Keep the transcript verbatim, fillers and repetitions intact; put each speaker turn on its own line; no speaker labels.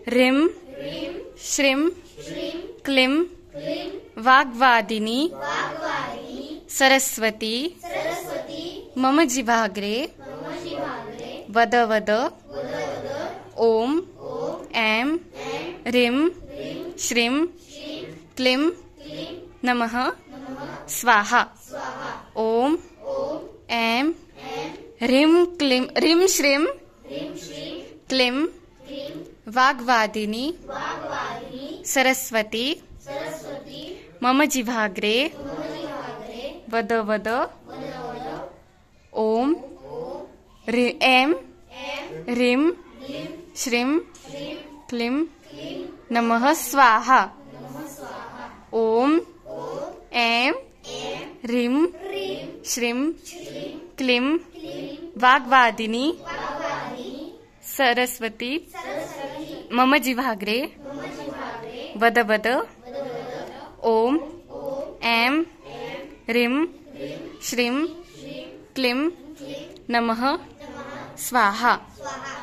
ह्रीं श्रीं क्लीं वाग्वादिनी सरस्वती मम जिह्वाग्रे वद वद ॐ ऐं ह्रीं श्रीं क्लीं नमः स्वाहा। ॐ ऐं ह्रीं क्लीं ह्रीं श्रीं क्लीं वाग्वादिनी सरस्वती मम जिह्वाग्रे वद वद ॐ ऐं ह्रीं श्रीं क्लीं नमः स्वाहा। ॐ ऐं ह्रीं श्रीं क्लीं वाग्वादिनी सरस्वती मम जिह्वाग्रे वद वद ॐ ऐं ह्रीं श्रीं क्लीं नमः स्वाहा।